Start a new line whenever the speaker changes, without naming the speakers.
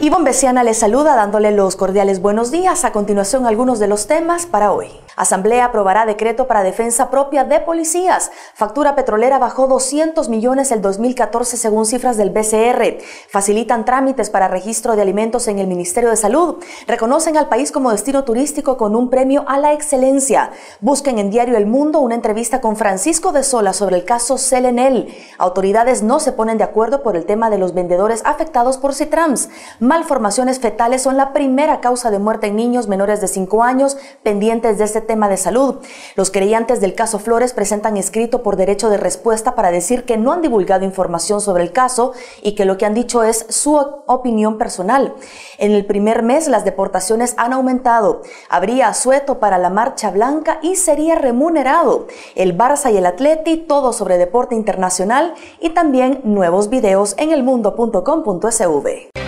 Ivonne Besiana les saluda dándole los cordiales buenos días. A continuación, algunos de los temas para hoy. Asamblea aprobará decreto para defensa propia de policías. Factura petrolera bajó 200 millones el 2014 según cifras del BCR. Facilitan trámites para registro de alimentos en el Ministerio de Salud. Reconocen al país como destino turístico con un premio a la excelencia. Busquen en Diario El Mundo una entrevista con Francisco de Sola sobre el caso Selenel. Autoridades no se ponen de acuerdo por el tema de los vendedores afectados por Citrams. Malformaciones fetales son la primera causa de muerte en niños menores de 5 años pendientes de este tema de salud. Los querellantes del caso Flores presentan escrito por derecho de respuesta para decir que no han divulgado información sobre el caso y que lo que han dicho es su opinión personal. En el primer mes las deportaciones han aumentado. Habría asueto para la Marcha Blanca y sería remunerado. El Barça y el Atleti, todo sobre deporte internacional y también nuevos videos en elmundo.com.sv.